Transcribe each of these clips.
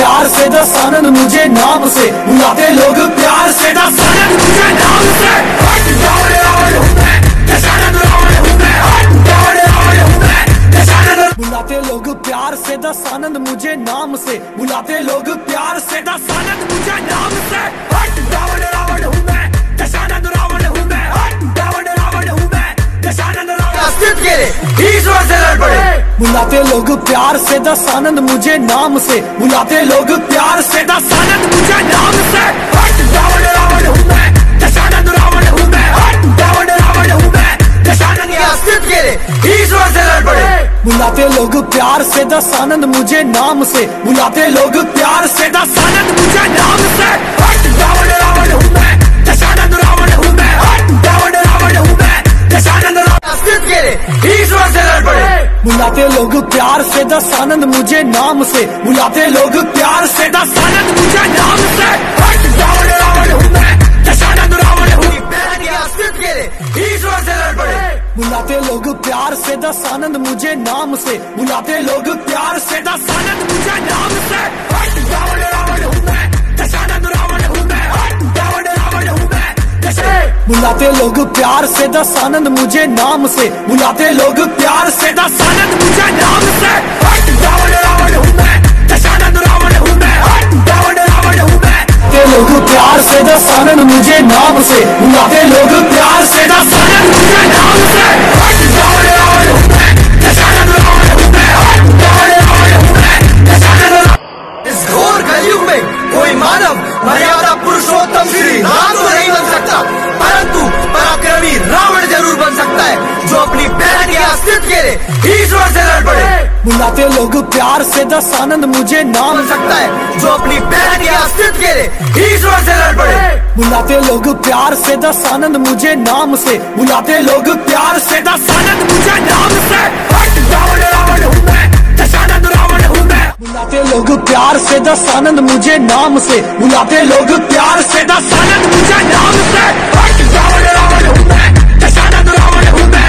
प्यार से दस आनंद मुझे नाम से बुलाते लोग प्यार से दस आनंद मुझे नाम से। बुलाते लोग प्यार से दस आनंद मुझे नाम से बुलाते लोग प्यार से दस आनंद मुझे नाम से। रावण रावण हूँ मैं, दशानंद रावण हूँ मैं। रावण रावण हूँ मैं, दशानंद ईश्वर से लड़ पड़े। बुलाते लोग प्यार से दस आनंद मुझे नाम से बुलाते लोग प्यार से दस आनंद मुझे नाम से। रावण रावण हूँ मैं, दशानंद रावण हूँ मैं। रावण रावण हूँ मैं, दशानंद ईश्वर से लड़ पड़े। बुलाते लोग प्यार से दस आनंद मुझे नाम से बुलाते लोग प्यार से दस आनंद मुझे नाम से। रावण रावण हूँ मैं, दशानंद रावण हूँ मैं। रावण रावण हूँ मैं, दशानंद ईश्वर से लड़ पड़े। बुलाते लोग प्यार से दस आनंद मुझे नाम से बुलाते लोग प्यार से दस आनंद मुझे नाम से। रावण रावण हूँ मैं, दशानंद रावण हूँ। ईश्वर से लड़ पड़े। बुलाते लोग प्यार से दस आनंद मुझे नाम से बुलाते लोग प्यार से दस आनंद मुझे नाम से। रावण रावण हूँ मैं, दशानंद रावण हूँ मैं। रावण रावण हूँ मैं, बुलाते लोग प्यार से दस आनंद मुझे नाम से बुलाते लोग प्यार से दस आनंद मुझे नाम से। रावण रावण हूँ मैं, दशानंद रावण हूँ मैं। रावण रावण हूँ मैं, लोग प्यार से दस आनंद मुझे नाम से बुलाते लोग प्यार से दस आनंद मुझे नाम से। रावण रावण हूँ मैं, दशानंद रावण हूँ मैं। रावण रावण हूँ मैं, दशानंद। इस घोर कलयुग में कोई मानव मर्यादा पुरुषोत्तम श्री राम तो नहीं बन सकता, परंतु पराक्रमी रावण जरूर बन सकता है जो अपनी बहन के अस्तित्व के लिए ईश्वर से लड़ पड़े। बुलाते लोग प्यार से दस आनंद मुझे नाम बन सकता है जो अपनी बहन के अस्तित्व के लिए ईश्वर से लड़ पड़े। बुलाते लोग प्यार से दस आनंद मुझे नाम से बुलाते लोग प्यार से दस आनंद मुझे नाम से। रावण रावण हूँ मैं, दशानंद रावण हूँ मैं। बुलाते लोग प्यार से दस आनंद मुझे नाम से बुलाते लोग प्यार से दस आनंद मुझे नाम से। रावण रावण हूँ मैं, दशानंद रावण हूँ मैं।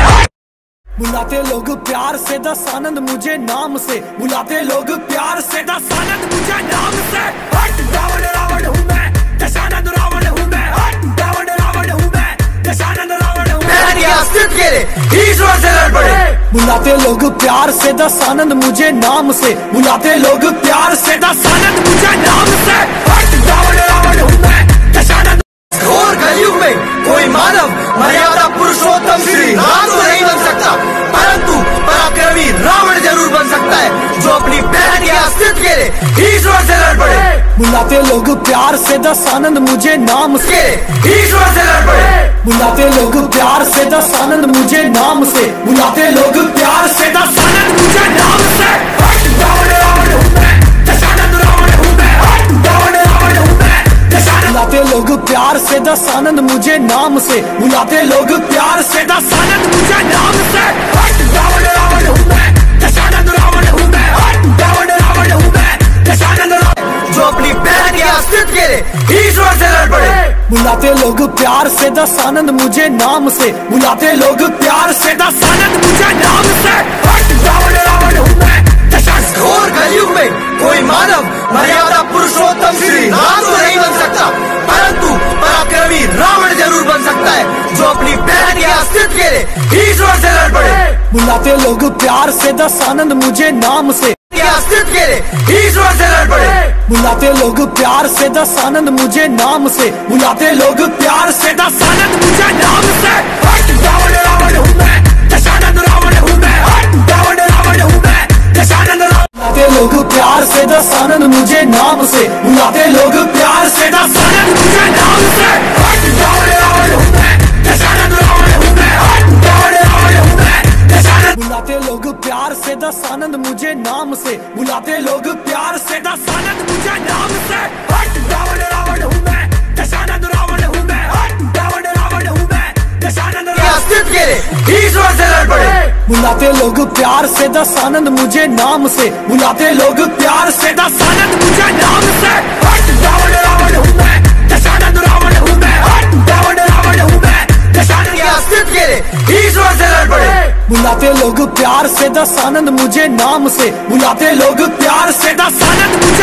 बुलाते लोग प्यार से दस आनंद मुझे नाम से बुलाते लोग प्यार से दस आनंद मुझे नाम से। रावण रावण हूँ मैं, दशानंद रावण हूँ मैं। रावण रावण हूँ मैं, दशानंद रावण हूँ मैं। अस्तित्व के लिए ईश्वर से लड़ पड़े। बुलाते लोग प्यार से दस आनंद मुझे नाम से बुलाते लोग प्यार से दस आनंद मुझे नाम से। रावण रावण हूँ मैं, दशानंद। घोर कलयुग में कोई मानव मर्यादा पुरुषोत्तम श्री राम तो नहीं बन सकता, परंतु पराक्रमी रावण जरूर बन सकता है जो अपनी बहन के अस्तित्व के लिए ईश्वर से लड़ पड़े। बुलाते लोग प्यार से दस आनंद मुझे नाम से ईश्वर से लड़ पड़े। बुलाते लोग प्यार से दस आनंद मुझे नाम से बुलाते लोग प्यार से दस आनंद मुझे नाम से। रावण रावण हूँ मैं, दशानंद रावण हूँ मैं। रावण रावण हूँ मैं, दशानंद। बुलाते लोग प्यार से दस आनंद मुझे नाम से बुलाते लोग प्यार से दस आनंद मुझे नाम से। रावण रावण हूँ मैं, दशानंद रावण हूँ मैं। रावण रावण हूँ मैं, दशानंद जो अपनी बहन के अस्तित्व के लिए ईश्वर से लड़ पड़े। बुलाते लोग प्यार से दस आनंद मुझे नाम से बुलाते लोग प्यार से दस आनंद मुझे नाम से। रावण रावण हूँ मैं, दशानंद। घोर कलयुग में कोई मानव मर्यादा पुरुषोत्तम श्री राम तो नहीं बन सकता, परंतु पराक्रमी रावण जरूर बन सकता है जो अपनी बहन के अस्तित्व के लिए ईश्वर से लड़ पड़े। बुलाते लोग प्यार से दस आनंद मुझे नाम से अस्तित्व के लिए ईश्वर से लड़ पड़े। बुलाते लोग प्यार से दस आनंद मुझे नाम से बुलाते लोग प्यार से दस आनंद मुझे नाम से। रावण रावण हूँ मैं, दशानंद रावण हूँ मैं। रावण रावण हूँ मैं, दशानंद। बुलाते लोग प्यार से दस आनंद मुझे नाम से बुलाते लोग प्यार से दस आनंद मुझे नाम से। रावण रावण हूँ मैं, दशानंद रावण हूँ मैं। रावण रावण हूँ मैं, दशानंद। बुलाते लोग प्यार से दस आनंद मुझे नाम से बुलाते लोग प्यार से दस आनंद मुझे नाम से। रावण रावण हूँ मैं, दशानंद रावण हूँ मैं। रावण रावण हूँ मैं, दशानंद। अस्तित्व के लिए ईश्वर से लड़ पड़े। बुलाते लोग प्यार से दस आनंद मुझे नाम से बुलाते लोग प्यार से दस आनंद मुझे नाम से। रावण रावण हूँ मैं, दशानंद रावण हूँ मैं। रावण रावण हूँ मैं, दशानंद। अस्तित्व के लिए ईश्वर से लड़ पड़े। बुलाते लोग प्यार से दस आनंद मुझे नाम से बुलाते लोग प्यार से दस आनंद।